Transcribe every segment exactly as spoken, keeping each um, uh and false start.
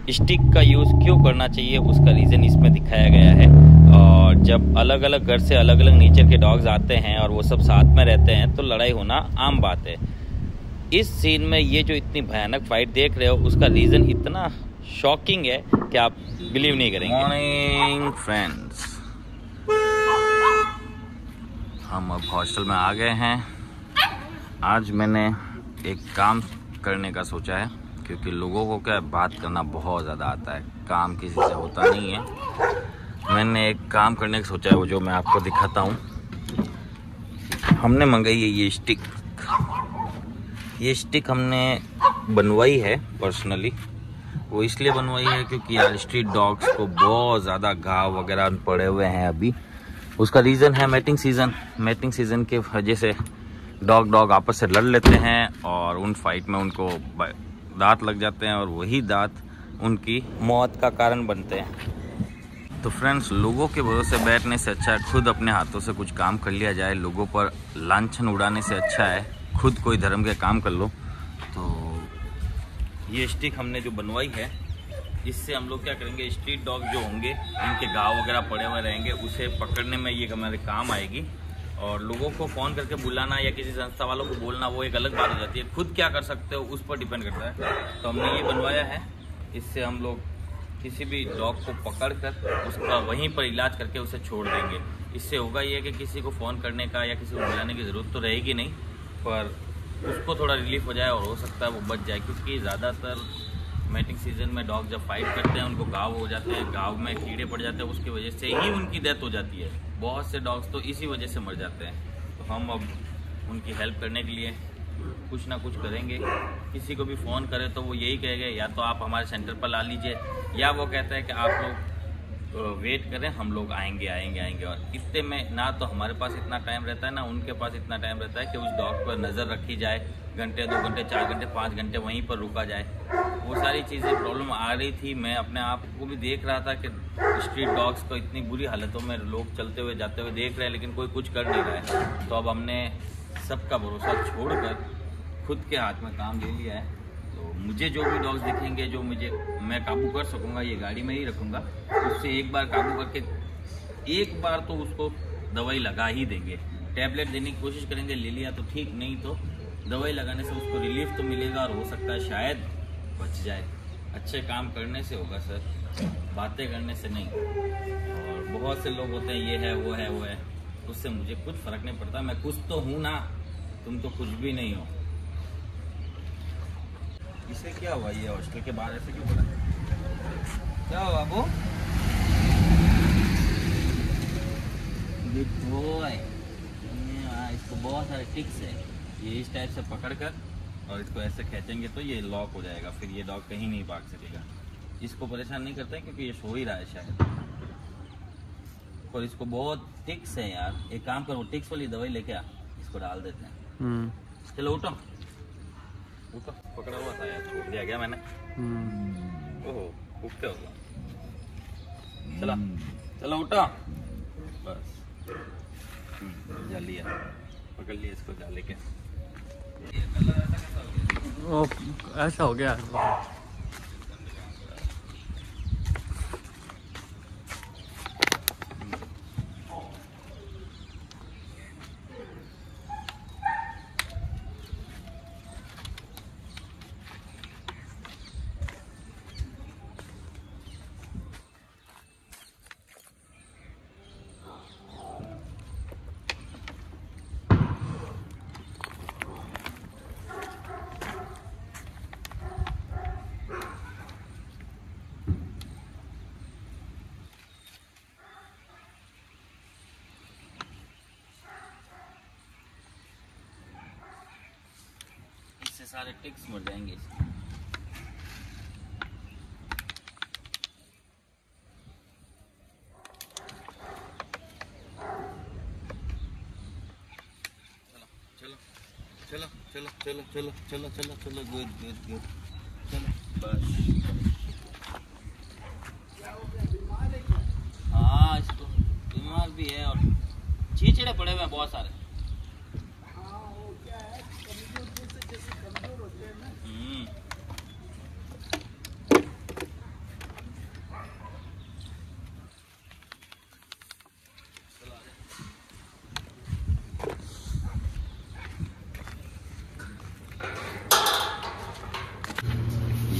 Stick का use क्यों करना चाहिए उसका रीज़न इसमें दिखाया गया है। और जब अलग अलग घर से अलग अलग नेचर के डॉग्स आते हैं और वो सब साथ में रहते हैं तो लड़ाई होना आम बात है। इस सीन में ये जो इतनी भयानक फाइट देख रहे हो उसका रीज़न इतना शॉकिंग है कि आप बिलीव नहीं करेंगे। मॉर्निंग फ्रेंड्स, हम अब हॉस्टल में आ गए हैं। आज मैंने एक काम करने का सोचा है क्योंकि लोगों को क्या बात करना बहुत ज़्यादा आता है, काम किसी से होता नहीं है। मैंने एक काम करने का सोचा है वो जो मैं आपको दिखाता हूँ। हमने मंगाई है ये स्टिक। ये स्टिक हमने बनवाई है पर्सनली। वो इसलिए बनवाई है क्योंकि यार स्ट्रीट डॉग्स को बहुत ज़्यादा घाव वगैरह पड़े हुए हैं अभी। उसका रीज़न है मैटिंग सीज़न। मैटिंग सीज़न के वजह से डॉग डॉग आपस से लड़ लेते हैं और उन फाइट में उनको दांत लग जाते हैं और वही दांत उनकी मौत का कारण बनते हैं। तो फ्रेंड्स, लोगों के भरोसे बैठने से अच्छा है खुद अपने हाथों से कुछ काम कर लिया जाए। लोगों पर लांछन उड़ाने से अच्छा है खुद कोई धर्म के काम कर लो। तो ये स्टिक हमने जो बनवाई है इससे हम लोग क्या करेंगे, स्ट्रीट डॉग जो होंगे इनके घाव वगैरह पड़े हुए रहेंगे, उसे पकड़ने में ये हमारे काम आएगी। और लोगों को फ़ोन करके बुलाना या किसी संस्था वालों को बोलना वो एक अलग बात हो जाती है। खुद क्या कर सकते हो उस पर डिपेंड करता है। तो हमने ये बनवाया है। इससे हम लोग किसी भी डॉग को पकड़ कर उसका वहीं पर इलाज करके उसे छोड़ देंगे। इससे होगा ये कि किसी को फ़ोन करने का या किसी को बुलाने की ज़रूरत तो रहेगी नहीं, पर उसको थोड़ा रिलीफ हो जाए और हो सकता है वो बच जाए। क्योंकि ज़्यादातर मैटिंग सीज़न में डॉग जब फाइट करते हैं उनको घाव हो जाते हैं, घाव में कीड़े पड़ जाते हैं, उसकी वजह से ही उनकी डेथ हो जाती है। बहुत से डॉग्स तो इसी वजह से मर जाते हैं। तो हम अब उनकी हेल्प करने के लिए कुछ ना कुछ करेंगे। किसी को भी फ़ोन करें तो वो यही कहेंगे या तो आप हमारे सेंटर पर ला लीजिए, या वो कहता है कि आप लोग वेट करें, हम लोग आएंगे आएंगे आएंगे। और इतने में ना तो हमारे पास इतना टाइम रहता है ना उनके पास इतना टाइम रहता है कि उस डॉग पर नज़र रखी जाए। घंटे दो घंटे चार घंटे पाँच घंटे वहीं पर रुका जाए। वो सारी चीज़ें प्रॉब्लम आ रही थी। मैं अपने आप को भी देख रहा था कि स्ट्रीट डॉग्स को इतनी बुरी हालतों में लोग चलते हुए जाते हुए देख रहे हैं, लेकिन कोई कुछ कर नहीं रहा है। तो अब हमने सबका भरोसा छोड़कर खुद के हाथ में काम ले लिया है। तो मुझे जो भी डॉग्स दिखेंगे जो मुझे मैं काबू कर सकूँगा, ये गाड़ी में ही रखूँगा, उससे एक बार काबू करके एक बार तो उसको दवाई लगा ही देंगे। टैबलेट देने की कोशिश करेंगे, ले लिया तो ठीक, नहीं तो दवाई लगाने से उसको रिलीफ तो मिलेगा और हो सकता है शायद बच जाए। अच्छे काम करने से होगा सर, बातें करने से नहीं। और बहुत से लोग होते हैं ये है वो है वो है, उससे मुझे कुछ फ़र्क नहीं पड़ता। मैं कुछ तो हूँ ना, तुम तो कुछ भी नहीं हो। इसे क्या हुआ, ये हॉस्टल के बाहर ऐसे क्यों पड़ा? क्या हुआ बाबू? Good boy. इसको बहुत सारे टिक्स है। ये इस टाइप से पकड़कर और इसको ऐसे खींचेंगे तो ये लॉक हो जाएगा, फिर ये डॉग कहीं नहीं भाग सकेगा। इसको परेशान नहीं करता है क्योंकि ये सो ही रहा है शायद। और इसको बहुत टिक्स है यार। एक काम करो, टिक्स वाली दवाई लेके आ, इसको डाल देते हैं। चलो उठो उठो, पकड़ा हुआ था यार, छोड़ दिया गया मैंने। ओहो, उठते हो। चलो चलो उठो, बस जा लिया, पकड़ लिया इसको जा लेके। ओ, ऐसा हो गया। सारे टिक्स मर जाएंगे। चलो चलो चलो चलो चलो चलो चलो चलो गुड गुड गुड चलो बस। हाँ, इसको बीमार भी है और चीचड़े पड़े हुए हैं बहुत सारे।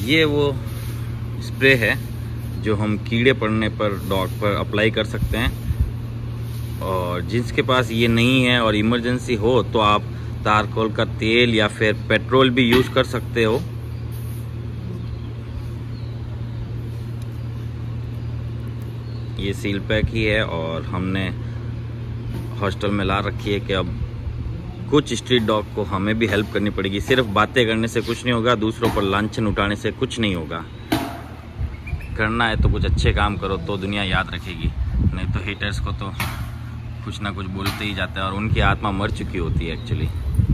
ये वो स्प्रे है जो हम कीड़े पड़ने पर डॉग पर अप्लाई कर सकते हैं। और जिसके पास ये नहीं है और इमरजेंसी हो तो आप तारकोल का तेल या फिर पेट्रोल भी यूज़ कर सकते हो। ये सील पैक ही है और हमने हॉस्टल में ला रखी है कि अब कुछ स्ट्रीट डॉग को हमें भी हेल्प करनी पड़ेगी। सिर्फ बातें करने से कुछ नहीं होगा, दूसरों पर लांछन उठाने से कुछ नहीं होगा। करना है तो कुछ अच्छे काम करो तो दुनिया याद रखेगी, नहीं तो हेटर्स को तो कुछ ना कुछ बोलते ही जाते हैं और उनकी आत्मा मर चुकी होती है एक्चुअली।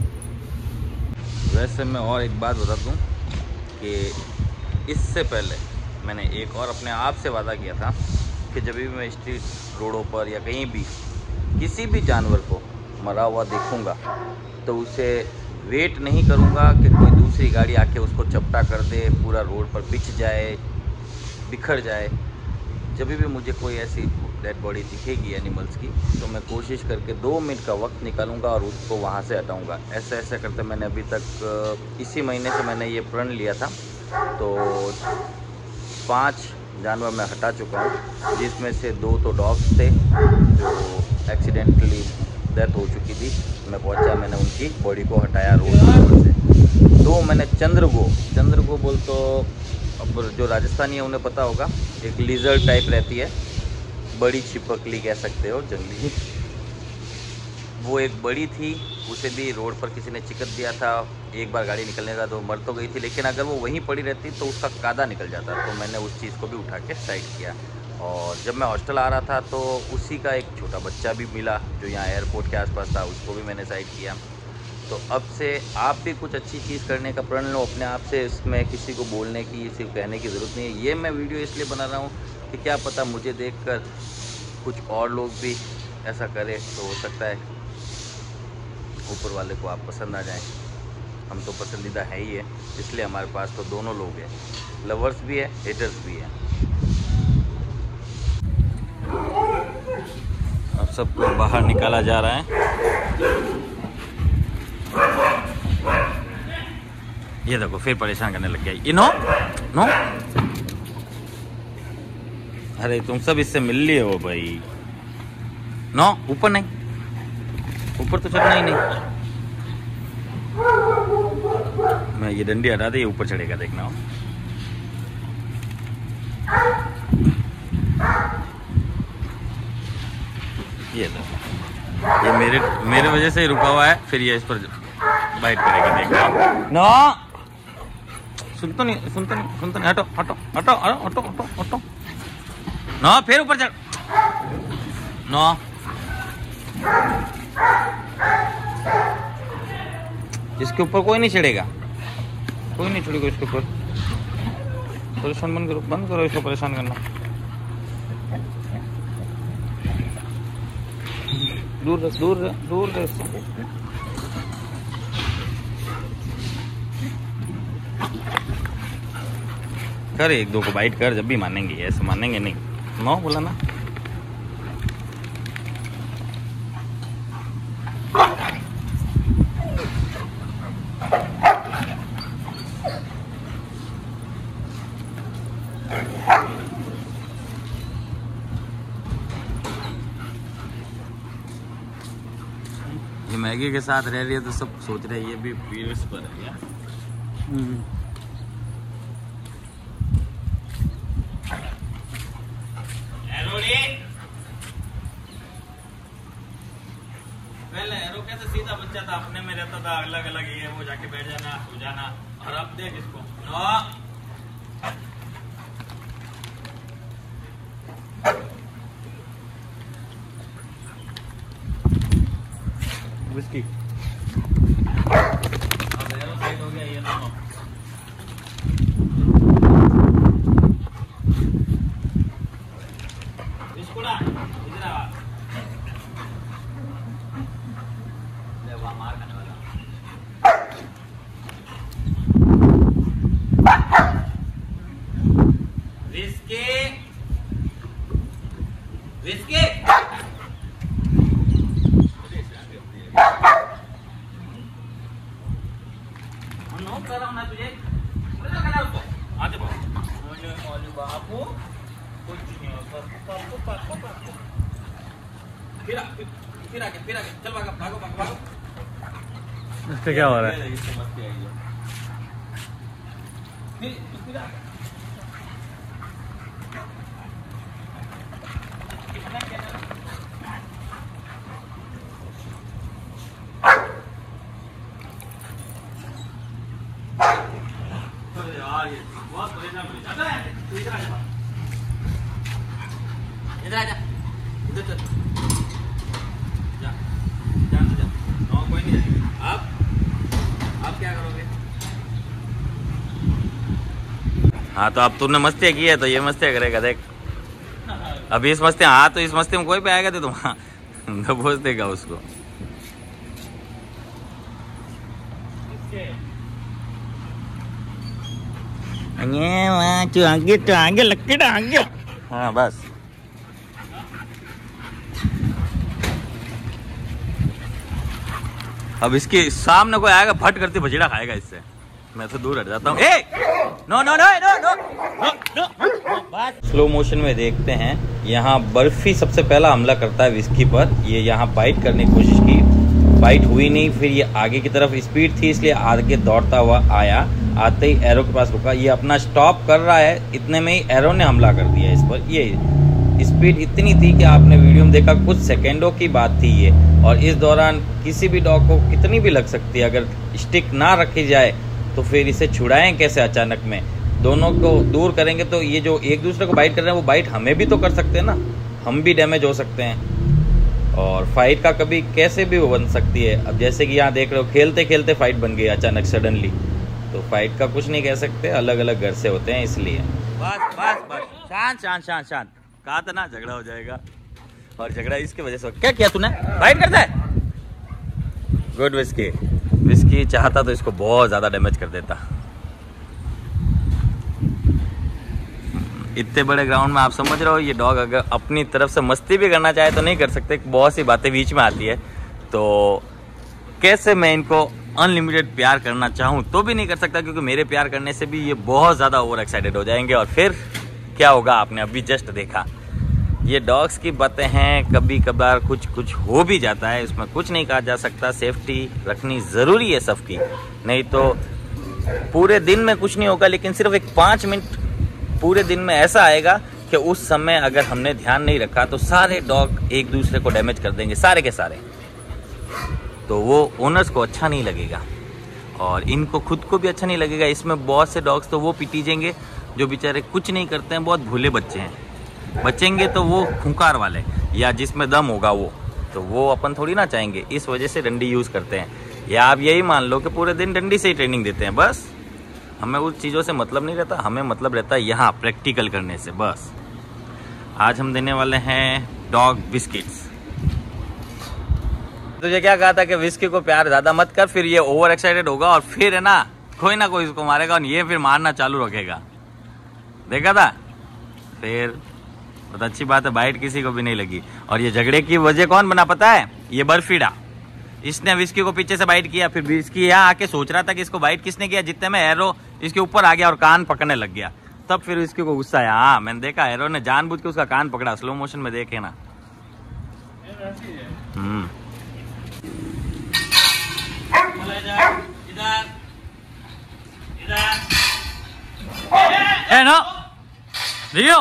वैसे मैं और एक बात बता दूं कि इससे पहले मैंने एक और अपने आप से वादा किया था कि जब भी मैं स्ट्रीट रोडों पर या कहीं भी किसी भी जानवर को मरा हुआ देखूंगा तो उसे वेट नहीं करूंगा कि कोई दूसरी गाड़ी आके उसको चपटा कर दे, पूरा रोड पर बिछ जाए, बिखर जाए। जब भी मुझे कोई ऐसी डेड बॉडी दिखेगी एनिमल्स की तो मैं कोशिश करके दो मिनट का वक्त निकालूंगा और उसको वहाँ से हटाऊंगा। ऐसे ऐसे करते मैंने अभी तक इसी महीने से मैंने ये प्रण लिया था, तो पाँच जानवर मैं हटा चुका हूँ, जिसमें से दो तो डॉग्स थे जो एक्सीडेंटली डेथ हो चुकी थी। मैं पहुंचा, मैंने उनकी बॉडी को हटाया रोड से। दो मैंने चंद्रगो चंद्रगो बोल तो अब जो राजस्थानी है उन्हें पता होगा, एक लिजर्ड टाइप रहती है, बड़ी छिपकली कह सकते हो, जंगली। वो एक बड़ी थी, उसे भी रोड पर किसी ने चिकट दिया था। एक बार गाड़ी निकलने का तो मर तो गई थी, लेकिन अगर वो वहीं पड़ी रहती तो उसका कादा निकल जाता। तो मैंने उस चीज़ को भी उठा के साइड किया। और जब मैं हॉस्टल आ रहा था तो उसी का एक छोटा बच्चा भी मिला जो यहाँ एयरपोर्ट के आसपास था, उसको भी मैंने साइड किया। तो अब से आप भी कुछ अच्छी चीज़ करने का प्रण लो अपने आप से। इसमें किसी को बोलने की, किसी को कहने की ज़रूरत नहीं है। ये मैं वीडियो इसलिए बना रहा हूँ कि क्या पता मुझे देखकर कुछ और लोग भी ऐसा करें, तो हो सकता है ऊपर वाले को आप पसंद आ जाएं। हम तो पसंदीदा है ही है, इसलिए हमारे पास तो दोनों लोग हैं, लवर्स भी है, हेटर्स भी है। अब सबको बाहर निकाला जा रहा है। ये देखो फिर परेशान करने लग गया ये। नो नो, अरे तुम सब इससे मिल लिए हो भाई। नो, ऊपर नहीं, ऊपर तो चढ़ना ही नहीं। मैं ये डंडी हटा दे, ये ऊपर चढ़ेगा, देखना हो। ये देखो, ये मेरे मेरे वजह से ही रुका हुआ है, फिर ये इस पर बाइट करेगा, देखना। नो, सुन तो नहीं, सुन तो नहीं, सुन तो नहीं। हटो हटो हटो हटो हटो हटो। नो, फिर ऊपर चढ़। नो, इसके ऊपर कोई नहीं चढ़ेगा, कोई नहीं चढ़ेगा इसके ऊपर। परेशान बंद करो, बंद करो इसको परेशान करना। दूर रह, दूर रह, दूर रह इससे। कर एक दो को बाइट कर, जब भी मानेंगे, ऐसे मानेंगे नहीं। नो बोला ना। ये मैगी के साथ रह रही है तो सब सोच रहे हैं ये भी पीरियड्स पर है क्या? पहले एरो कैसे सीधा बच्चा था, अपने में रहता था, अलग अलग ये वो जाके बैठ जाना, सो जाना। और अब देख इसको। No, Whisky. अब एरो साइड हो गया ये दोनों। इसको ना इधर आ, ले वहाँ मार खाने वाला। Whisky, whisky. बाबू कुछ नहीं होता। पापू पापू पापू फिर आ, फिर फिर आके फिर आके चल भागो भागो भागो भागो। इसका क्या हो रहा है? इससे मस्ती आई है। फिर फिर आ कितना क्या यार ये बहुत परेशान हो जाता है। तू इधर आ जा, इधर आ जा, इधर चल जा, जा तो जा। नो कोई नहीं जाएगा। आप आप क्या करोगे? हाँ तो अब तूने मस्ती की है तो ये मस्ती करेगा देख। अभी इस मस्ती हाँ तो इस मस्ती में कोई भी आएगा तो तुम हाँ तो बोझ देगा उसको। आगे तो आगे लग आगे। हाँ बस अब इसके सामने कोई आएगा फट करती भजीड़ा खाएगा इससे। मैं तो दूर हट जाता हूँ। ए no no no no no no बस। स्लो मोशन में देखते हैं। यहाँ बर्फी सबसे पहला हमला करता है विस्की पर। ये यहाँ बाइट करने की कोशिश की, बाइट हुई नहीं। फिर ये आगे की तरफ स्पीड थी इसलिए आगे दौड़ता हुआ आया। आते ही एरो के पास रुका। ये अपना स्टॉप कर रहा है, इतने में ही एरो ने हमला कर दिया इस पर। ये स्पीड इतनी थी कि आपने वीडियो में देखा, कुछ सेकंडों की बात थी ये। और इस दौरान किसी भी डॉग को कितनी भी लग सकती है, अगर स्टिक ना रखी जाए तो फिर इसे छुड़ाएं कैसे अचानक में? दोनों को दूर करेंगे तो ये जो एक दूसरे को बाइट कर रहे हैं वो बाइट हमें भी तो कर सकते हैं ना, हम भी डैमेज हो सकते हैं। और फाइट का कभी कैसे भी वो बन सकती है। अब जैसे कि यहाँ देख रहे हो, खेलते खेलते फाइट बन गई अचानक सडनली। तो फाइट का कुछ नहीं कह सकते, अलग अलग घर से होते हैं इसलिए। बस बस बस शांत शांत शांत शांत। कहा था ना झगड़ा हो जाएगा, और झगड़ा इसकी वजह से। क्या किया तूने? फाइट करता है? Good whisky. विस्की चाहता तो इसको बहुत ज्यादा डैमेज कर देता। इतने बड़े ग्राउंड में आप समझ रहे हो, ये डॉग अगर अपनी तरफ से मस्ती भी करना चाहे तो नहीं कर सकते। बहुत सी बातें बीच में आती है। तो कैसे मैं इनको अनलिमिटेड प्यार करना चाहूँ तो भी नहीं कर सकता, क्योंकि मेरे प्यार करने से भी ये बहुत ज़्यादा ओवर एक्साइटेड हो जाएंगे। और फिर क्या होगा आपने अभी जस्ट देखा। ये डॉग्स की बातें हैं, कभी कभार कुछ कुछ हो भी जाता है, इसमें कुछ नहीं कहा जा सकता। सेफ्टी रखनी ज़रूरी है सबकी, नहीं तो पूरे दिन में कुछ नहीं होगा, लेकिन सिर्फ एक पाँच मिनट पूरे दिन में ऐसा आएगा कि उस समय अगर हमने ध्यान नहीं रखा तो सारे डॉग एक दूसरे को डैमेज कर देंगे, सारे के सारे। तो वो ओनर्स को अच्छा नहीं लगेगा और इनको खुद को भी अच्छा नहीं लगेगा। इसमें बहुत से डॉग्स तो वो पिटीजेंगे जो बेचारे कुछ नहीं करते हैं, बहुत भूले बच्चे हैं। बचेंगे तो वो खूंखार वाले या जिसमें दम होगा वो, तो वो अपन थोड़ी ना चाहेंगे। इस वजह से डंडी यूज़ करते हैं। या आप यही मान लो कि पूरे दिन डंडी से ही ट्रेनिंग देते हैं। बस हमें उस चीज़ों से मतलब नहीं रहता, हमें मतलब रहता है यहाँ प्रैक्टिकल करने से। बस आज हम देने वाले हैं डॉग बिस्किट्स। तुझे क्या कहा था कि विस्की को प्यार ज़्यादा मत कर, फिर ये ओवर एक्साइटेड होगा और फिर है ना कोई ना कोई इसको मारेगा और ये फिर मारना चालू रखेगा। देखा था? फिर बहुत अच्छी बात है, बाइट किसी को भी नहीं लगी। और ये झगड़े की वजह कौन बना पता है? ये बर्फीडा। इसने विस्की को पीछे से बाइट किया, फिर विस्की यहाँ आके सोच रहा था कि इसको बाइट किसने किया। जितने में एरो इसके ऊपर आ गया और कान पकड़ने लग गया, तब फिर विस्की को गुस्सा आया। हाँ मैंने देखा, एरो ने जानबूझ के उसका कान पकड़ा। स्लो मोशन में देखे ना। हम्म ए नो लियो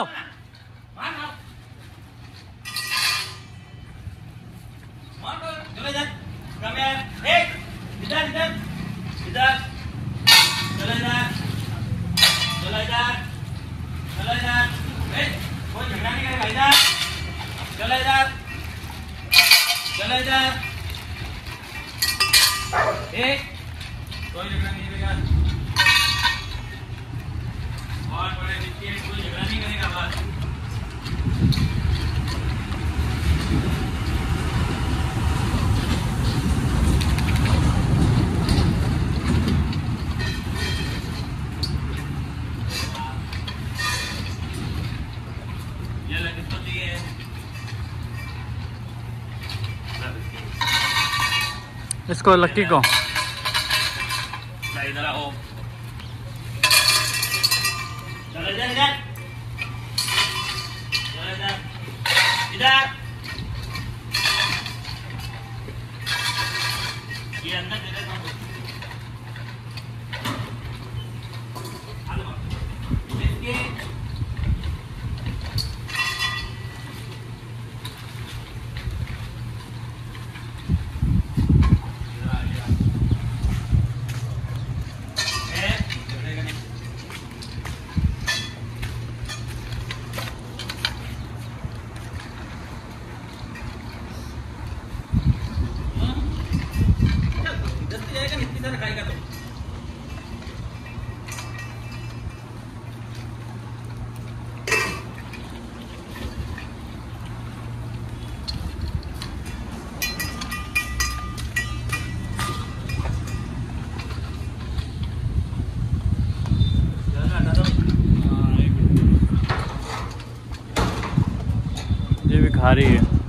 कोई झगड़ा नहीं करेगा और बड़े निश्चय कोई झगड़ा नहीं करेगा। बात ये लगे तो दिए इसको लक्की को इधर आओ। चलो इधर इधर ये भी खा रही है।